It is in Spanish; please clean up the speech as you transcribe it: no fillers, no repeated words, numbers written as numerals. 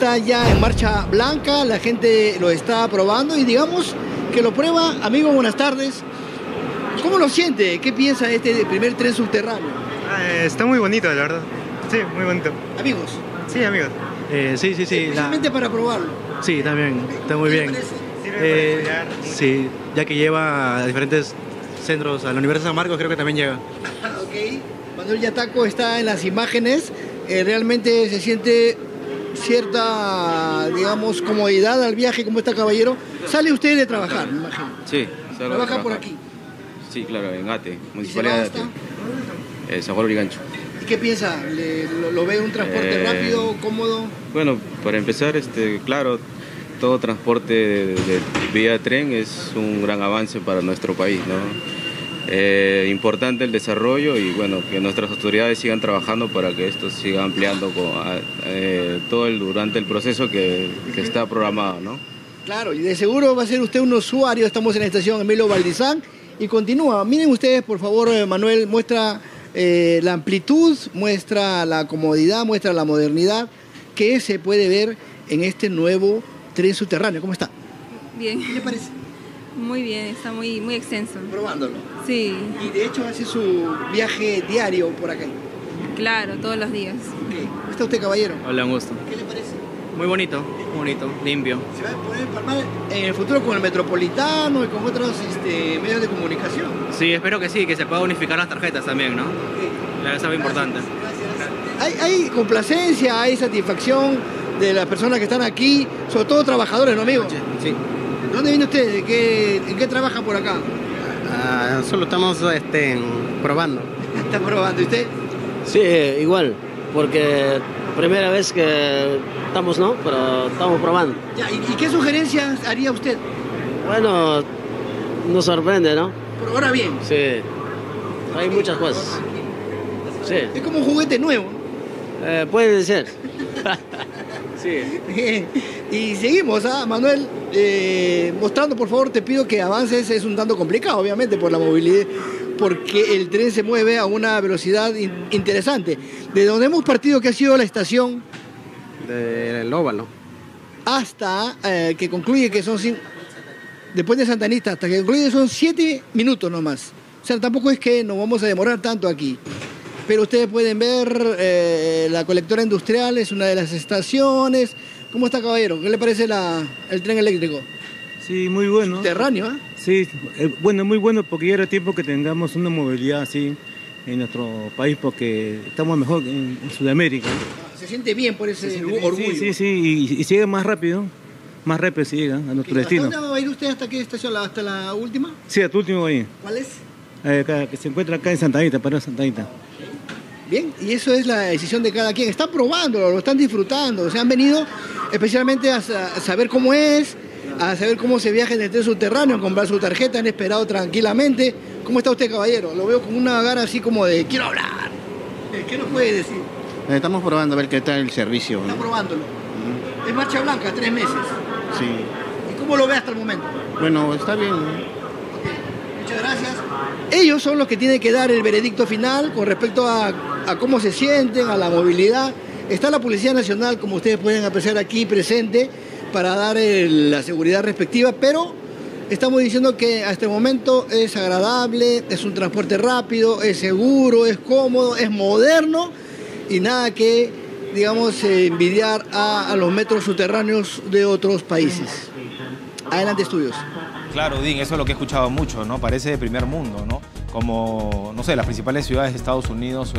está ya en marcha blanca, la gente lo está probando y digamos que lo prueba. Amigo, buenas tardes. ¿Cómo lo siente? ¿Qué piensa de este primer tren subterráneo? Está muy bonito, la verdad. Sí, muy bonito. ¿Amigos? Sí, amigos. Sí. Especialmente para probarlo. Sí, también, está muy bien. Sirve para estudiar. Sí, ya que lleva a diferentes centros, a la Universidad de San Marcos creo que también llega. Ok, Manuel Yataco está en las imágenes. Realmente se siente cierta, digamos, comodidad al viaje. ¿Cómo está, caballero? Sale usted de trabajar, me imagino. Sí, salgo ¿Trabaja de por trabajar. aquí? Sí, claro, en ATE, ¿Y se Municipalidad va de hasta? ATE, San Juan Urigancho. ¿Y qué piensa? ¿Lo ve un transporte rápido, cómodo? Bueno, para empezar, claro, todo transporte de vía tren es un gran avance para nuestro país, ¿no? Importante el desarrollo y bueno, que nuestras autoridades sigan trabajando para que esto siga ampliando durante el proceso que está programado, ¿no? Claro, y de seguro va a ser usted un usuario. Estamos en la estación Emilio Valdizán y continúa. Miren ustedes, por favor, Manuel, muestra la amplitud, muestra la comodidad, muestra la modernidad que se puede ver en este nuevo tren subterráneo. ¿Cómo está? Bien, ¿Qué le parece? muy bien, está muy extenso. Probándolo. Sí, Y de hecho hace su viaje diario por acá. claro, todos los días. ¿Cómo está usted, caballero? Hola, un gusto. ¿Qué le parece? Muy bonito, limpio. ¿Se va a poder empalmar en el futuro con el Metropolitano y con otros medios de comunicación? Sí, espero que sí, que se pueda unificar las tarjetas también, ¿no? Eso es muy importante. Hay complacencia, hay satisfacción de las personas que están aquí, sobre todo trabajadores, ¿no, amigo? Sí. ¿De dónde viene usted? ¿En qué trabaja por acá? Solo estamos probando. ¿Está probando? ¿Y usted? Sí, igual, porque primera vez que estamos, ¿no? Pero estamos probando. Ya, ¿y qué sugerencias haría usted? Bueno, nos sorprende, ¿no? Por ahora bien. Sí, hay muchas cosas. Sí, Es como un juguete nuevo. puede ser. Sí. Bien. Y seguimos, Manuel, mostrando, por favor, te pido que avances. Es un tanto complicado, obviamente, por la movilidad, porque el tren se mueve a una velocidad interesante. De donde hemos partido, que ha sido la estación, Del óvalo. hasta que concluye, que son después de Santa Anita, hasta que concluye son 7 minutos nomás. O sea, tampoco es que nos vamos a demorar tanto aquí. Pero ustedes pueden ver la colectora industrial, es una de las estaciones. ¿Cómo está, caballero? ¿Qué le parece el tren eléctrico? Sí, muy bueno. Subterráneo, ¿ah? Sí, bueno, muy bueno porque ya era tiempo que tengamos una movilidad así en nuestro país porque estamos mejor en Sudamérica. Se siente bien por ese Sí, orgullo. sí, y llega más rápido se llega a nuestro destino. ¿Hasta dónde va a ir usted? ¿Hasta qué estación? ¿Hasta la última? Sí, a tu último ahí, ¿Cuál es? que se encuentra acá en Santa Anita, para Santa Anita. Bien, y eso es la decisión de cada quien. Están probándolo, lo están disfrutando. O sea, han venido especialmente a saber cómo es, a saber cómo se viaja en el tren subterráneo, a comprar su tarjeta, han esperado tranquilamente. ¿Cómo está usted, caballero? Lo veo con una gana así como de quiero hablar. ¿Qué nos puede decir? Estamos probando a ver qué tal el servicio. Está probándolo. Es marcha blanca, 3 meses. Sí. ¿Y cómo lo ve hasta el momento? Bueno, está bien. Muchas gracias. Ellos son los que tienen que dar el veredicto final con respecto a cómo se sienten, a la movilidad. Está la Policía Nacional, como ustedes pueden apreciar aquí, presente para dar la seguridad respectiva, pero estamos diciendo que hasta el momento es agradable, es un transporte rápido, es seguro, es cómodo, es moderno y nada que, digamos, envidiar a los metros subterráneos de otros países. Adelante, estudios. Claro, Udin, eso es lo que he escuchado mucho, ¿no? Parece de primer mundo, ¿no? Como, no sé, las principales ciudades de Estados Unidos